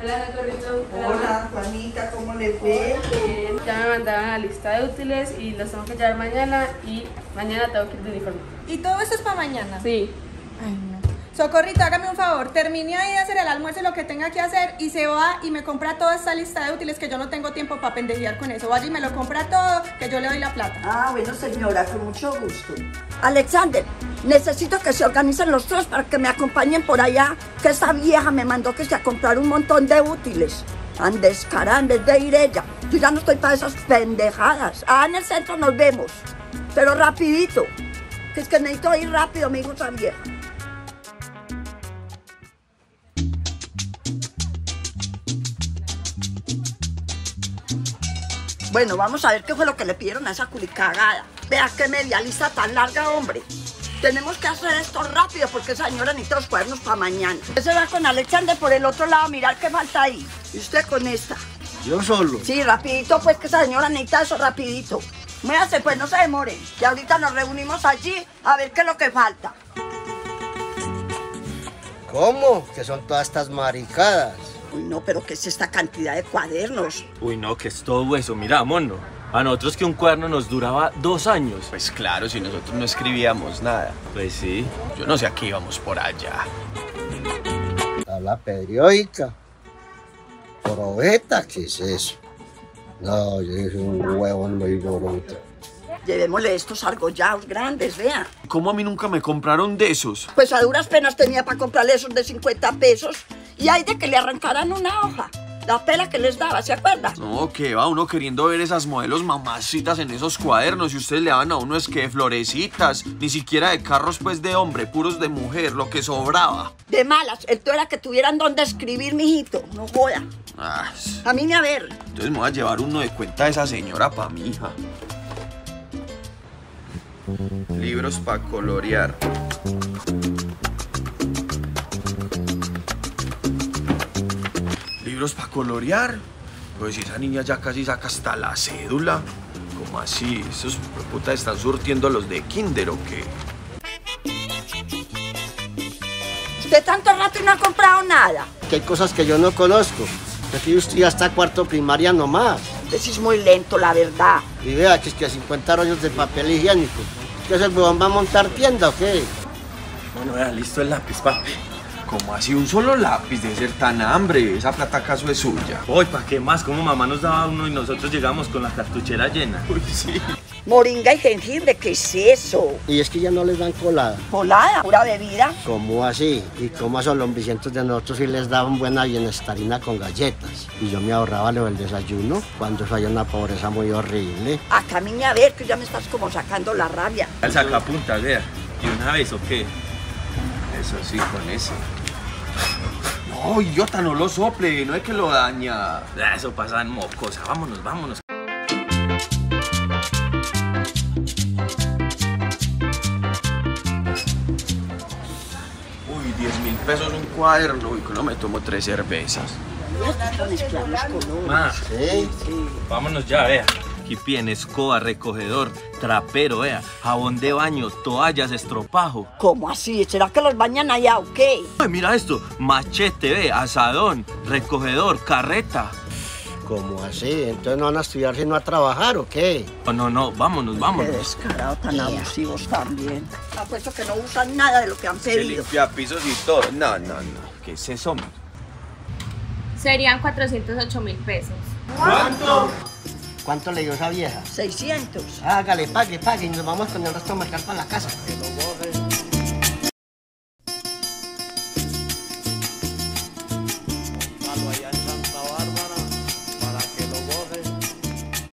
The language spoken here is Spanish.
Hola, Socorrito. Hola, Juanita, ¿cómo le fue? Bien. Ya me mandaron la lista de útiles y los tengo que llevar mañana y mañana tengo que ir de uniforme. ¿Y todo eso es para mañana? Sí. Ay, no. Socorrito, hágame un favor, termine ahí de hacer el almuerzo y lo que tenga que hacer y se va y me compra toda esta lista de útiles que yo no tengo tiempo para pendejear con eso. Vaya y me lo compra todo, que yo le doy la plata. Ah, bueno, señora, con mucho gusto. Alexander, necesito que se organicen los tres para que me acompañen por allá, que esta vieja me mandó que se a comprar un montón de útiles. Andes, cara, andes de ir ella. Yo ya no estoy para esas pendejadas. Ah, en el centro nos vemos, pero rapidito, que es que necesito ir rápido, mi hijo también. Bueno, vamos a ver qué fue lo que le pidieron a esa culicagada. Vea qué media lista tan larga, hombre. Tenemos que hacer esto rápido porque esa señora necesita los cuadernos para mañana. Usted se va con Alexander por el otro lado a mirar qué falta ahí. Y usted con esta. ¿Yo solo? Sí, rapidito, pues que esa señora necesita eso rapidito. Muévase, pues no se demore. Que ahorita nos reunimos allí a ver qué es lo que falta. ¿Cómo? ¿Qué son todas estas maricadas? Uy, no, pero ¿qué es esta cantidad de cuadernos? Uy, no, que es todo eso, mira, mono. A nosotros que un cuaderno nos duraba 2 años. Pues claro, si nosotros no escribíamos nada. Pues sí. Yo no sé a qué íbamos por allá. Tabla periódica. Probeta, ¿qué es eso? No, yo soy un huevón muy bruto. Llevémosle estos argollados grandes, vea. ¿Cómo a mí nunca me compraron de esos? Pues a duras penas tenía para comprarle esos de 50 pesos. Y hay de que le arrancaran una hoja. La pela que les daba, ¿se acuerda? No, que va uno queriendo ver esas modelos mamacitas en esos cuadernos y ustedes le daban a uno es que de florecitas, ni siquiera de carros pues de hombre, puros de mujer, lo que sobraba. De malas, el todo era que tuvieran donde escribir, mijito, no joda. Ah, A mí ni a ver. entonces me voy a llevar uno de cuenta de esa señora pa' mi hija. Libros para colorear. ¿Libros para colorear? Pues si esa niña ya casi saca hasta la cédula. ¿Cómo así? ¿Esos putas están surtiendo los de kinder o qué? Usted tanto rato y no ha comprado nada. Que hay cosas que yo no conozco. Aquí usted ya está cuarto primaria nomás. Usted sí es muy lento, la verdad. Y vea que es que 50 rollos de papel higiénico. ¿Qué es el huevón va a montar tienda o qué? Bueno, vea, listo el lápiz, papi. ¿Cómo así un solo lápiz? Debe ser tan hambre. Esa plata acaso es suya. Uy, ¿para qué más? Como mamá nos daba uno y nosotros llegamos con la cartuchera llena. Uy, sí. Moringa y jengibre, ¿qué es eso? Y es que ya no les dan colada. Colada, pura bebida. ¿Cómo así? ¿Y cómo a esos lombicientos de nosotros sí les daban buena bienestarina con galletas? Y yo me ahorraba lo del desayuno cuando eso había una pobreza muy horrible. Acá, niña, a ver, que ya me estás como sacando la rabia. El sacapuntas, vea. ¿Y una vez o qué? Eso sí, con ese. No, idiota, no lo sople. No es que lo daña. Eso pasa en mocosa. Vámonos, vámonos. Uy, 10.000 pesos un cuaderno. Uy, que no me tomo 3 cervezas. Ma, ¿Sí? vámonos ya, vea. Aquí piden escoba, recogedor, trapero, vea. Jabón de baño, toallas, estropajo. ¿Cómo así? ¿Será que los bañan allá o qué? Ay, mira esto. Machete, ve, asadón, recogedor, carreta. ¿Cómo así? ¿Entonces no van a estudiar sino a trabajar o qué? No, vámonos, Qué vámonos. descarado, tan abusivos también. Apuesto que no usan nada de lo que han Se pedido. limpia pisos y todo. No. ¿Qué es eso? Serían 408.000 pesos. ¿Cuánto le dio esa vieja? 600. Hágale, pague y nos vamos con el resto a marcar para la casa. Que lo borren.